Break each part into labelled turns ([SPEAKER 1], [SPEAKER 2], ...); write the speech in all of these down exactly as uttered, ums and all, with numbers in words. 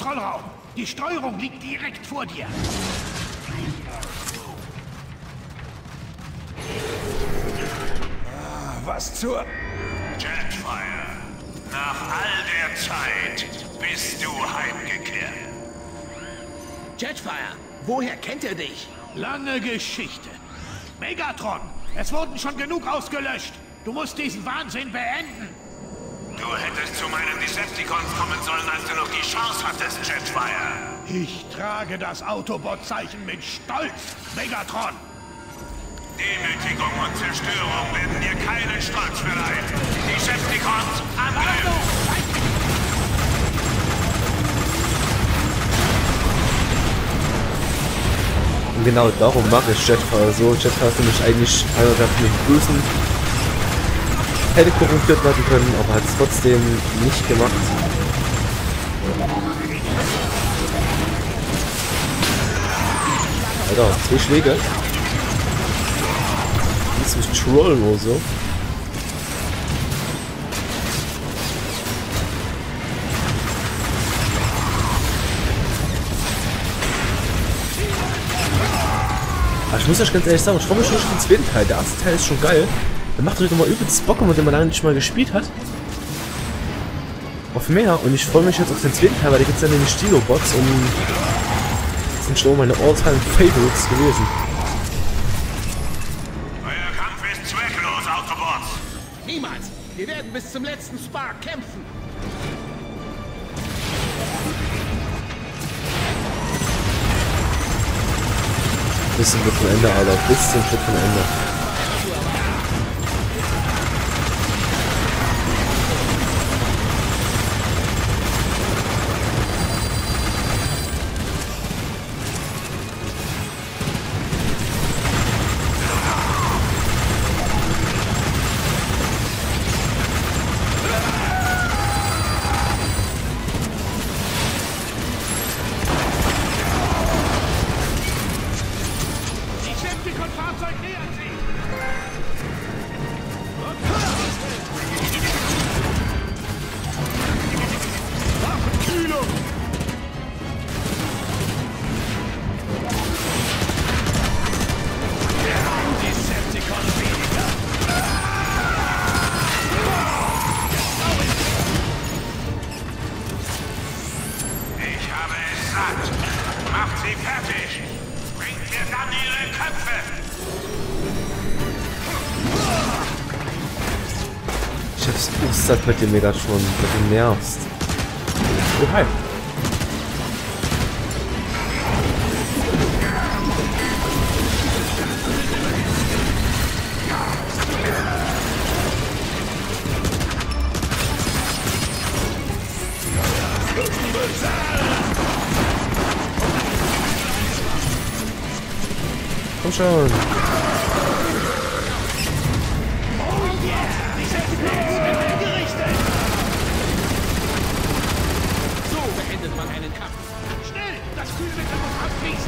[SPEAKER 1] Kontrollraum. Die Steuerung liegt direkt vor dir. Ah, was zur...
[SPEAKER 2] Jetfire, nach all der Zeit bist du heimgekehrt.
[SPEAKER 3] Jetfire, woher kennt er dich?
[SPEAKER 1] Lange Geschichte. Megatron, es wurden schon genug ausgelöscht. Du musst diesen Wahnsinn beenden.
[SPEAKER 2] Du hättest zu meinen Decepticons kommen sollen, als du noch die Chance hattest, Jetfire.
[SPEAKER 1] Ich trage das Autobot-Zeichen mit Stolz, Megatron.
[SPEAKER 2] Demütigung und Zerstörung werden dir keinen Stolz verleihen. Decepticons, Angriff!
[SPEAKER 4] Und genau darum mache ich Jetfire so. Jetfire ist nämlich eigentlich einer der vielen Bösen. Hätte korrumpiert werden können, aber hat es trotzdem nicht gemacht. Alter, zwei Schläge. Das ist Trollen oder so. Aber ich muss euch ganz ehrlich sagen, ich freue mich schon auf den zweiten Teil. Der erste Teil ist schon geil. Der macht euch nochmal übelst Bock, mit dem man lange nicht mal gespielt hat. Auf mehr. Und ich freue mich jetzt auf den zweiten Teil, weil da gibt es ja nämlich Dino-Bots und das sind schon meine All-Time-Favorites gewesen.
[SPEAKER 2] Euer Kampf ist zwecklos, Autobots.
[SPEAKER 3] Niemals! Wir werden bis zum letzten Spark kämpfen!
[SPEAKER 4] Bisschen wird von Ende, Alter. Bisschen wird von Ende.
[SPEAKER 1] Fahrzeug nähert sich! Waffenkühlung! Decepticon weniger!
[SPEAKER 2] Ich habe es satt. Macht sie fertig. Bringt mir dann ihre Köpfe.
[SPEAKER 4] Ich hab's satt mit dem Megatron, mit dem nervst. Oh, hi. Komm schon.
[SPEAKER 3] So beendet man einen Kampf.
[SPEAKER 1] Schnell! Das Kühlmittel muss abfließen!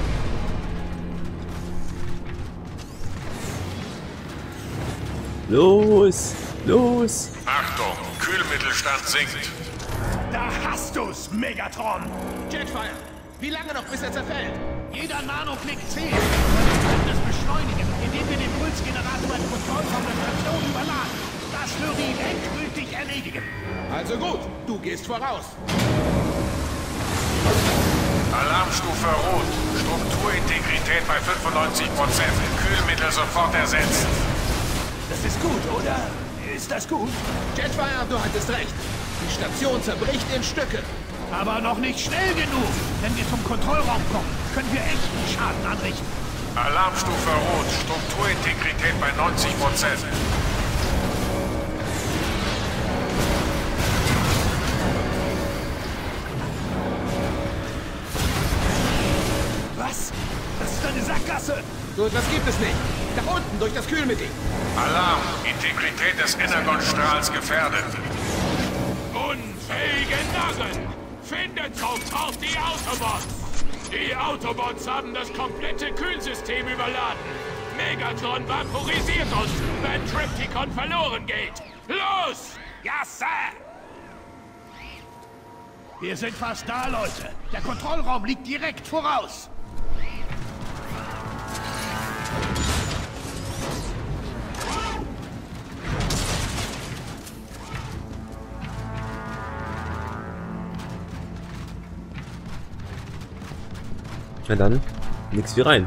[SPEAKER 4] Los! Los!
[SPEAKER 2] Achtung, Kühlmittelstand sinkt.
[SPEAKER 1] Da hast du's, Megatron!
[SPEAKER 3] Jetfire, wie lange noch, bis er zerfällt?
[SPEAKER 1] Jeder Nanoklick zählt. Wir können das beschleunigen, indem wir den Pulsgenerator im Kontrollraum der Station überladen. Das würde ihn endgültig erledigen.
[SPEAKER 3] Also gut, du gehst voraus.
[SPEAKER 2] Alarmstufe Rot. Strukturintegrität bei fünfundneunzig Prozent. Kühlmittel sofort ersetzt.
[SPEAKER 1] Das ist gut, oder? Ist das gut?
[SPEAKER 3] Jetfire, du hattest recht. Die Station zerbricht in Stücke.
[SPEAKER 1] Aber noch nicht schnell genug. Wenn wir zum Kontrollraum kommen, können wir echten Schaden anrichten.
[SPEAKER 2] Alarmstufe Rot. Strukturintegrität bei neunzig Prozent.
[SPEAKER 1] Was? Das ist eine Sackgasse.
[SPEAKER 3] So etwas gibt es nicht. Da unten, durch das Kühlmittel.
[SPEAKER 2] Alarm. Integrität des Energonstrahls gefährdet.
[SPEAKER 5] Unfähige Narren! Findet sofort die Autobots! Die Autobots haben das komplette Kühlsystem überladen. Megatron vaporisiert uns, wenn Trypticon verloren geht. Los!
[SPEAKER 1] Ja, Sir! Wir sind fast da, Leute. Der Kontrollraum liegt direkt voraus.
[SPEAKER 4] Na dann, nix wie rein.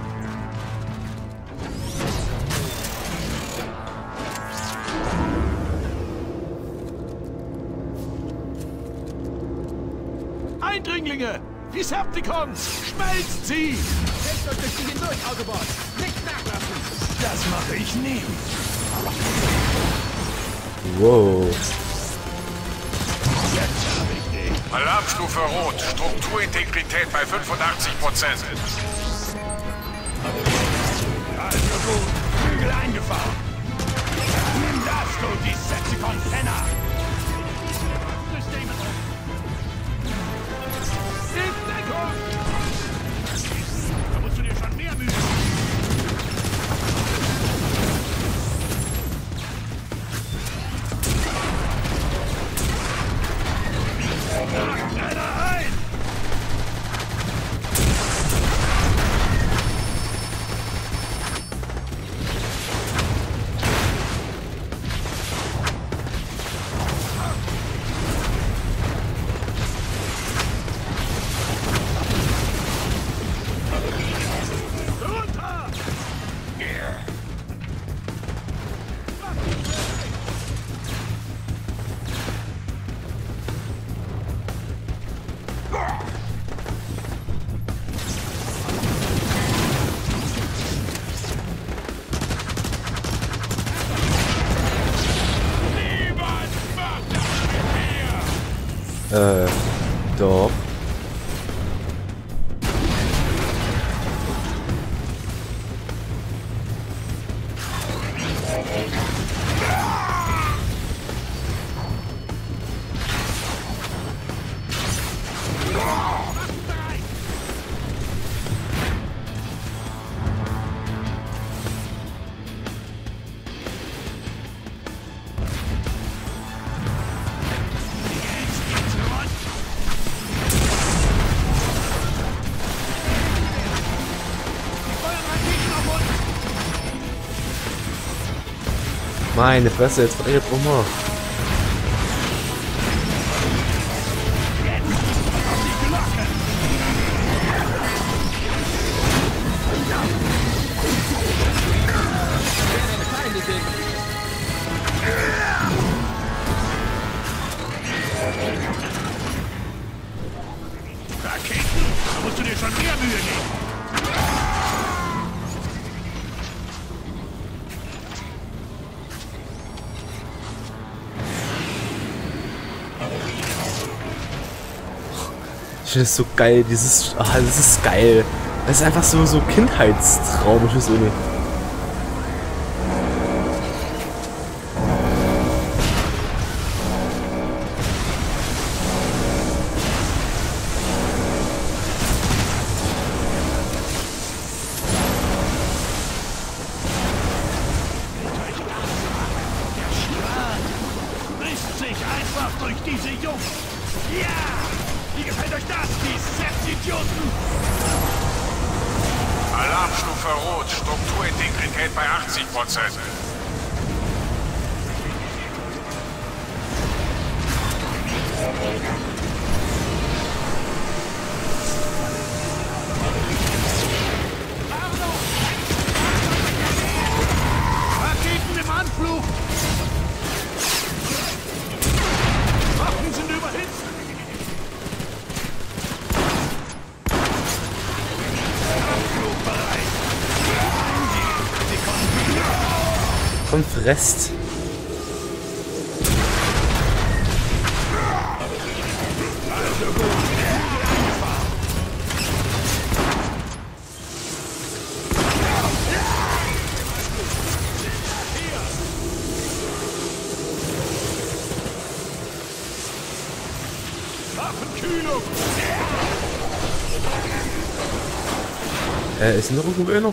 [SPEAKER 5] Eindringlinge! Decepticons! Schmelzt sie!
[SPEAKER 3] Setzt euch durch die hindurch, Autobots! Nicht nachlassen!
[SPEAKER 1] Das mache ich nie.
[SPEAKER 4] Wow.
[SPEAKER 1] Jetzt habe ich dich.
[SPEAKER 2] Alarmstufe Rot. Strukturintegrität bei fünfundachtzig Prozent.
[SPEAKER 1] Also gut. Flügel eingefahren. Nimm das, du Decepticon-Penner! Systeme auf. In Deckung! Da musst du dir schon mehr Mühe geben. Einer ein! Runter!
[SPEAKER 5] Niemand macht das mit mir!
[SPEAKER 4] Äh, doch. Meine Fresse, jetzt war ich jetzt rum.
[SPEAKER 1] Raketen? Da musst du dir schon mehr Mühe geben.
[SPEAKER 4] Ich finde es so geil, dieses. Ah, das ist geil. Das ist einfach so, so Kindheitstraum, ich weiß auch nicht.
[SPEAKER 1] Der Schwan frisst sich einfach durch diese Jungen. Ja! Wie gefällt euch das, die Septidioten?
[SPEAKER 2] Alarmstufe Rot. Strukturintegrität bei achtzig Prozent.
[SPEAKER 1] Raketen im Anflug! Waffen sind überhitzt! Abflug bereit!
[SPEAKER 4] Komm, fresst.
[SPEAKER 1] Also gut, eingefahren! Waffenkühlung!
[SPEAKER 4] Äh, ist noch irgendwo einer?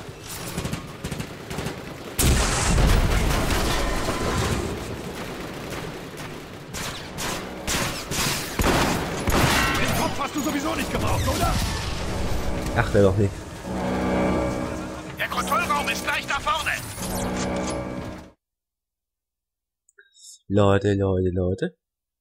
[SPEAKER 4] er doch nicht.
[SPEAKER 1] Der Kontrollraum ist gleich da vorne.
[SPEAKER 4] Leute, Leute, Leute.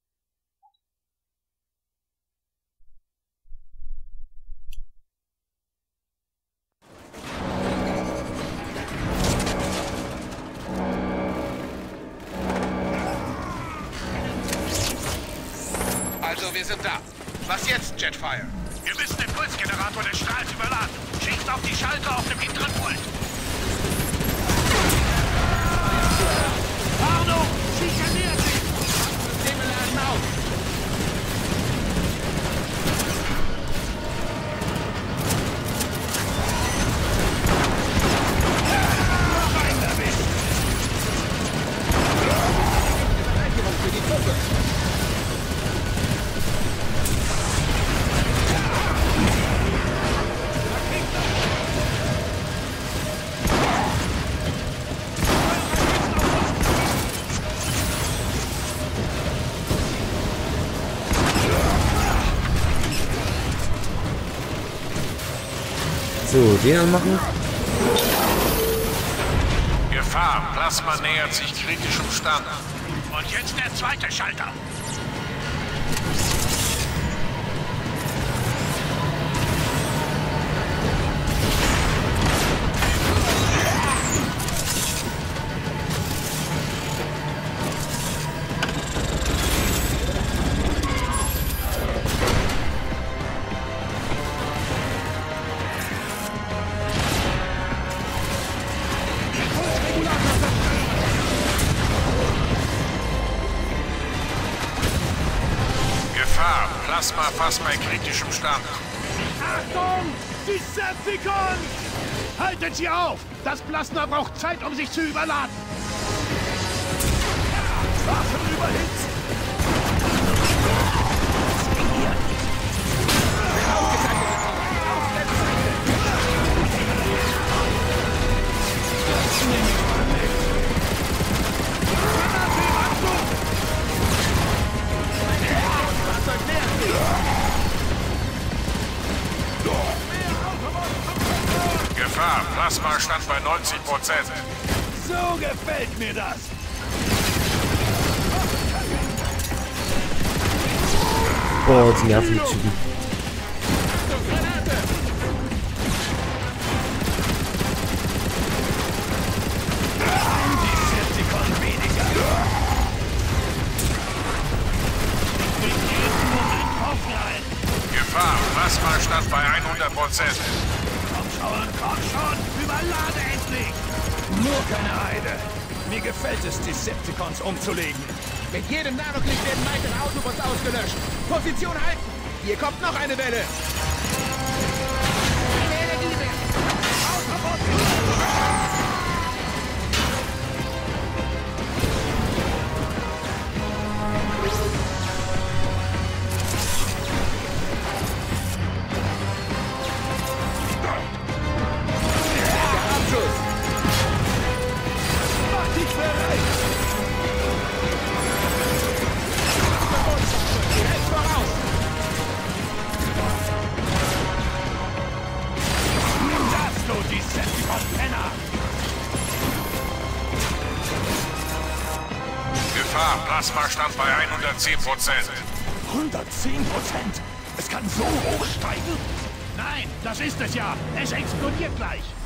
[SPEAKER 3] Also, wir sind da. Was jetzt, Jetfire?
[SPEAKER 1] Wir müssen den Pulsgenerator des Strahls überladen. Schießt auf die Schalter auf dem hinteren Pult. Arno, schikaniert sich!
[SPEAKER 3] Systeme laden auf.
[SPEAKER 1] Noch ein erwischt!
[SPEAKER 3] Berechtigung für die Truppe.
[SPEAKER 4] So, den anmachen.
[SPEAKER 2] Gefahr. Plasma nähert sich kritischem Stand.
[SPEAKER 1] Und jetzt der zweite Schalter.
[SPEAKER 2] Gefahr. Plasma fast bei kritischem Stand.
[SPEAKER 1] Achtung! Decepticons! Haltet sie auf! Das Plasma braucht Zeit, um sich zu überladen. Waffen überhitzt!
[SPEAKER 2] Gefahr. Plasma stand bei neunzig Prozent.
[SPEAKER 1] So gefällt mir das!
[SPEAKER 4] Boah, die nerven die Typen.
[SPEAKER 1] Ein Decepticon weniger! Mit jedem Moment aufrein!
[SPEAKER 2] Gefahr. Plasma stand bei hundert Prozent.
[SPEAKER 1] Komm schon, komm schon! Überlade endlich!
[SPEAKER 3] Nur keine Eide. Mir gefällt es, Decepticons umzulegen. Mit jedem Nanoklick werden weitere Autobots ausgelöscht. Position halten! Hier kommt noch eine Welle! Eine Energiewelle! Der Abschuss!
[SPEAKER 1] Mach dich bereit!
[SPEAKER 3] Direkt voraus!
[SPEAKER 1] Nimm das, du Decepticon-Penner!
[SPEAKER 2] Gefahr. Plasma stand bei hundertzehn Prozent.
[SPEAKER 1] hundertzehn Prozent? Es kann so hoch steigen? Nein, das ist es ja. Es explodiert gleich.